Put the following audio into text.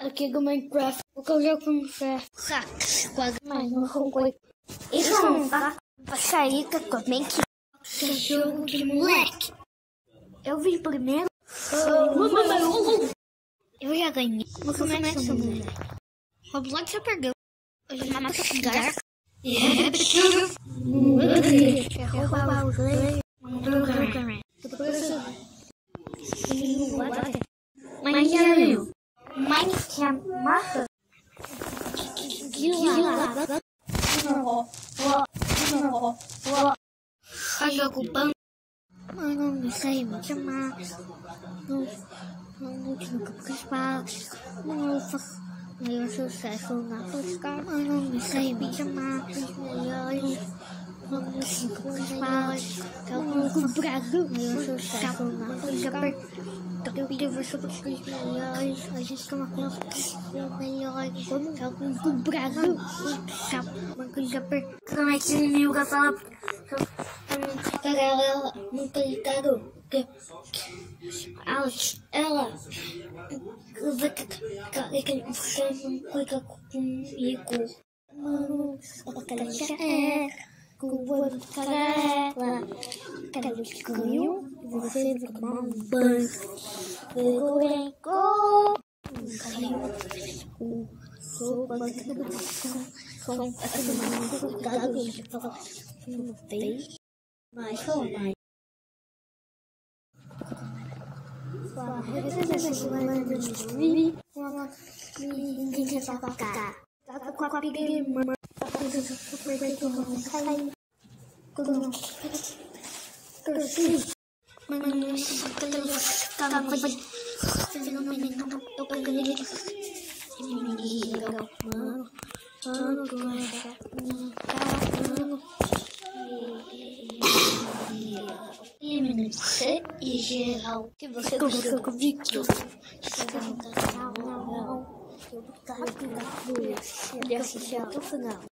aqui do Minecraft, porque eu jogo com Minecraft. Quase mais não conclui. Isso não dá pra sair também que é jogo de moleque. Eu vim primeiro. Eu já ganhei. Você começa, moleque. Roblox já perdeu. Eu já mato a cigarra. E é absurdo. Quer roubar o rei? Mas já viu? Mas que a massa de lá. Tá jogando. Mano, não sei, me chamar. No último principal. Não faço maior sucesso na busca. Mano, não sei, me chamar. Os melhores. No último principal. No Brasil, maior sucesso na busca. Eu queria ver sobre os melhores. A gente tem uma coisa os melhores. Alguns do Brasil. Uma coisa como é que esse inimigo vai falar? Ela nunca ligaram. Ela vai ficar comigo. Mano, ela Cuba Carela, quero te ganho, você vai tomar um banho. Pegou, caiu, sou banco, sou gago de falar, não tem, mas sou mais. Ninguém quer sacar, tá com a pirima. E geral, se você gostou do vídeo, inscreva no canal, e assistir até o final.